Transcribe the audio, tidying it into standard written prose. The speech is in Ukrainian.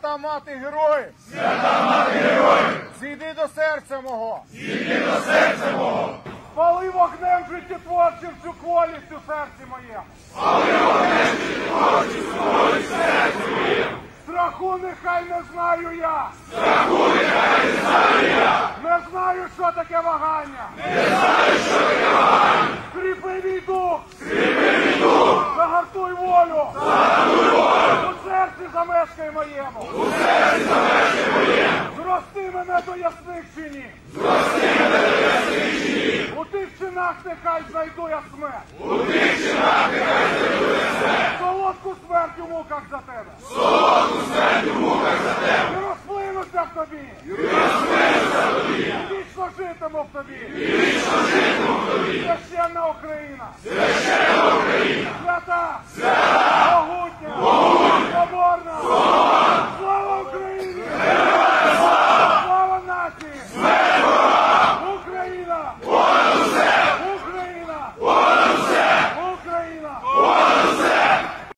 Свята мати героїв! Свята мати героїв! Зійди до серця мого! Зійди до серця мого! Спали вогнем життєтворчим цю колість у серці моєму! Спали вогнем життєтворчим цю колість у серці моєму! Страху нехай не знаю я! Страху нехай не знаю я! Не знаю, що таке вагання! Не знаю, що таке вагання! Скріпи мій дух! Скріпи мій дух! Загартуй волю! Загартуй волю! У серці замешкай моєму! У серці замешкай моєму! Зрости мене до ясних чинів! Зрости мене до ясних чинів! У тих чинах нехай знайду я смерть! У тих чинах нехай знайду я смерть! Солодку смерть у муках за тебе! Солодку смерть у муках за тебе! І розплинуся в тобі! І розплинуся в тобі! І вічно житиму в тобі! І вічно житиму в тобі! Священна Україна! Священна Україна! Свята! Свята! Могутня!